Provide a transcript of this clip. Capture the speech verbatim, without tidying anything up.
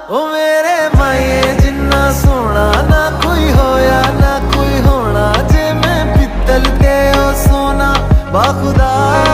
ओ मेरे माए जिन्ना सोना ना कोई होया ना कोई होना, जे मैं पित्तल ते ओ सोना बाखुदा।